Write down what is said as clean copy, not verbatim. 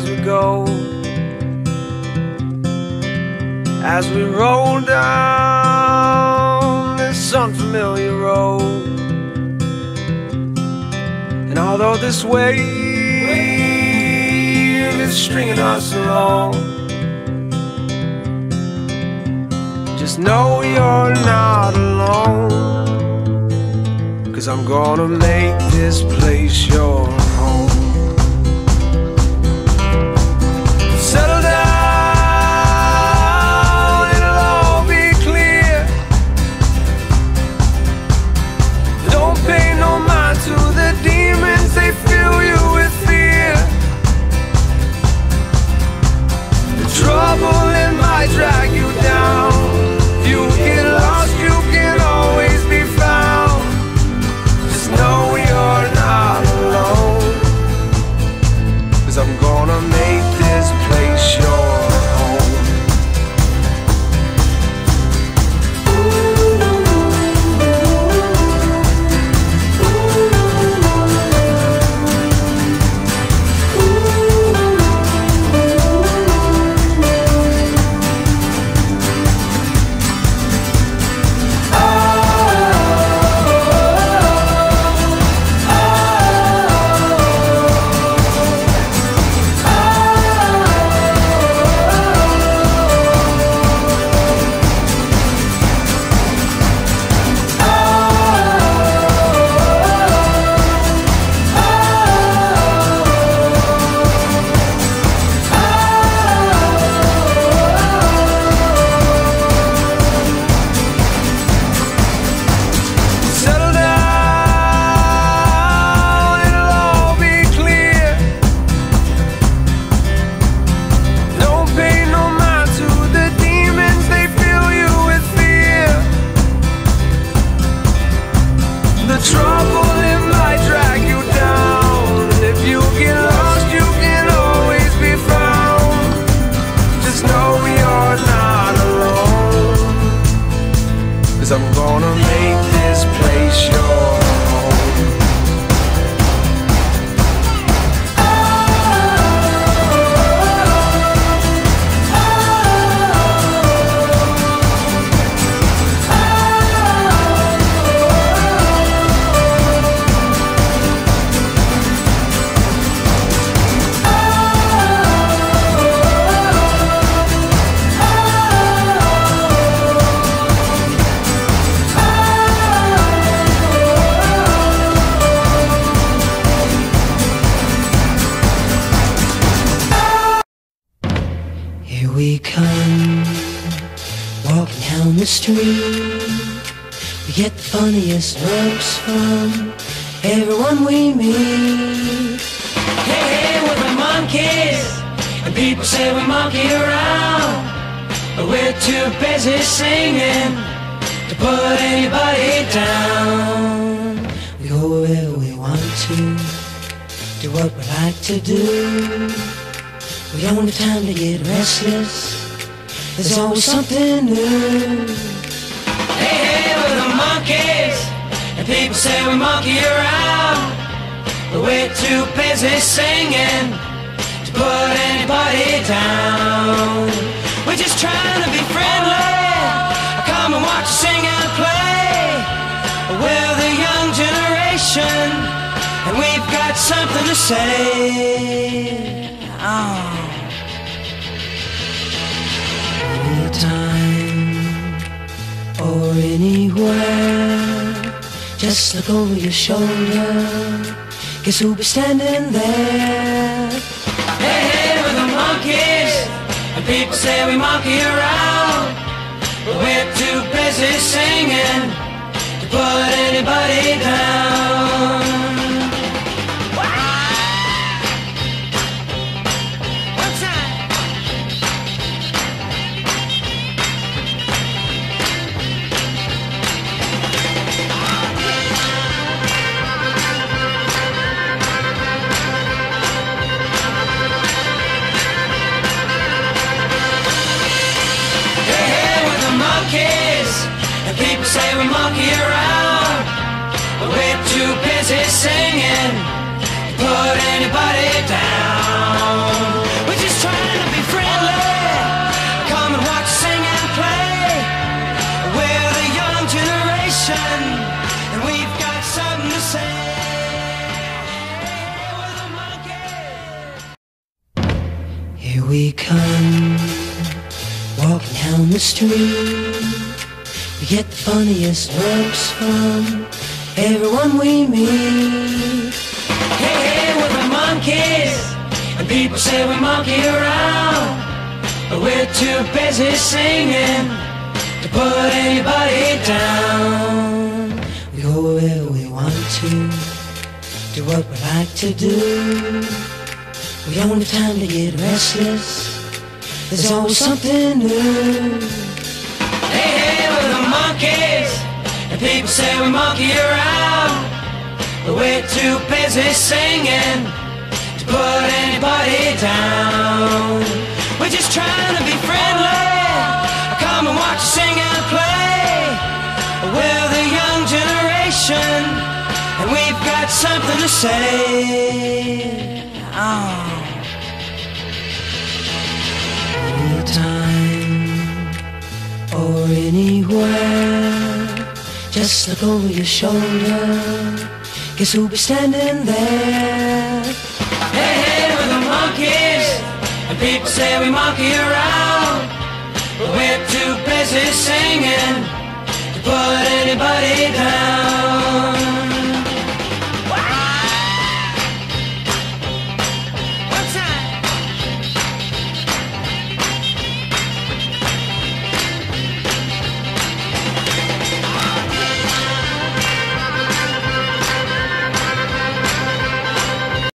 we go, as we roll down this unfamiliar road. And although this wave is stringing us along, just know you're not alone, 'cause I'm gonna make this place your home. Settle down, it'll all be clear. Don't pay no mind to the demons, they fill you with fear. The trouble, it might drag you down. If you get lost, you can always be found. Just know you're not alone, 'cause I'm gonna make this place your home. The trouble, it might drag you down, and if you get lost, you can always be found. Just know you're not alone, 'cause I'm gonna make this place your home. Here we come, walking down the street. We get the funniest looks from everyone we meet. Hey, hey, we're the monkeys, and people say we monkey around, but we're too busy singing to put anybody down. We go wherever we want to, do what we like to do. We don't have time to get restless, there's always something new. Hey, hey, we're the monkeys, and people say we monkey around, but we're too busy singing to put anybody down. We're just trying to be friendly, come and watch us sing and play. We're the young generation, and we've got something to say. Oh. Anytime or anywhere, just look over your shoulder, guess who'll be standing there? Hey, hey, we're the monkeys, and people say we monkey around, but we're too busy singing to put anybody down. People say we monkey around, but we're too busy singing to put anybody down. Here we come, walking down the street. We get the funniest looks from everyone we meet. Hey, hey, we're the monkeys, and people say we monkey around, but we're too busy singing to put anybody down. We go wherever we want to, do what we like to do. We don't have time to get restless, there's always something new. Hey, hey, we're the monkeys, and people say we monkey around, but we're too busy singing to put anybody down. We're just trying to be friendly, come and watch us sing and play. We're the young generation, and we've got something to say. Oh. Anytime or anywhere, just look over your shoulder, guess who'll be standing there? Hey, hey, we're the monkeys, and people say we monkey around, but we're too busy singing to put anybody down.